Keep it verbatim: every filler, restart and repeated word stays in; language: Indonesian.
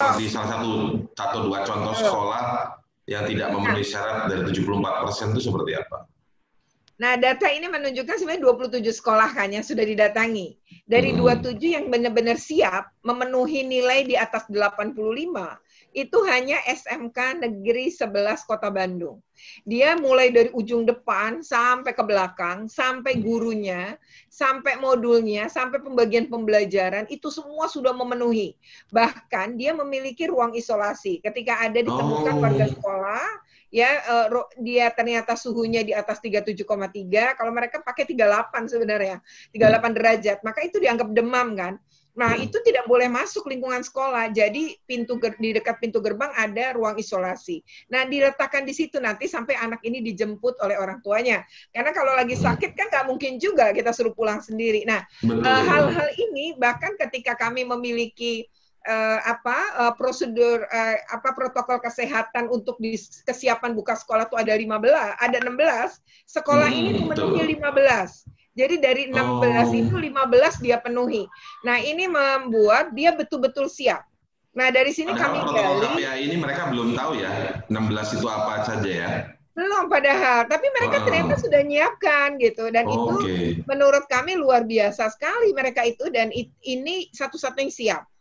seperti salah satu atau dua contoh sekolah yang tidak memenuhi syarat dari tujuh puluh empat persen itu seperti apa? Nah, data ini menunjukkan sebenarnya dua puluh tujuh sekolah kan yang sudah didatangi. Dari Hmm. dua puluh tujuh yang benar-benar siap memenuhi nilai di atas delapan puluh lima, itu hanya S M K Negeri sebelas Kota Bandung. Dia mulai dari ujung depan sampai ke belakang, sampai gurunya, sampai modulnya, sampai pembagian pembelajaran, itu semua sudah memenuhi. Bahkan dia memiliki ruang isolasi. Ketika ada ditemukan Oh. warga sekolah, ya uh, dia ternyata suhunya di atas tiga puluh tujuh koma tiga, kalau mereka pakai tiga puluh delapan sebenarnya, tiga puluh delapan derajat, maka itu dianggap demam kan. Nah, itu tidak boleh masuk lingkungan sekolah. Jadi pintu di dekat pintu gerbang ada ruang isolasi. Nah, diletakkan di situ nanti sampai anak ini dijemput oleh orang tuanya. Karena kalau lagi sakit kan nggak mungkin juga kita suruh pulang sendiri. Nah, hal-hal uh, ini bahkan ketika kami memiliki Uh, apa uh, prosedur uh, apa protokol kesehatan untuk di, kesiapan buka sekolah itu ada lima belas, ada enam belas, sekolah hmm, ini memenuhi lima belas. Jadi dari enam belas oh. itu lima belas dia penuhi. Nah, ini membuat dia betul-betul siap. Nah, dari sini padahal kami protokol gali, K P A ini mereka belum tahu ya, enam belas itu apa saja ya. Belum padahal, tapi mereka wow. ternyata sudah nyiapkan gitu, dan oh, itu okay. menurut kami luar biasa sekali mereka itu, dan it, ini satu-satunya siap.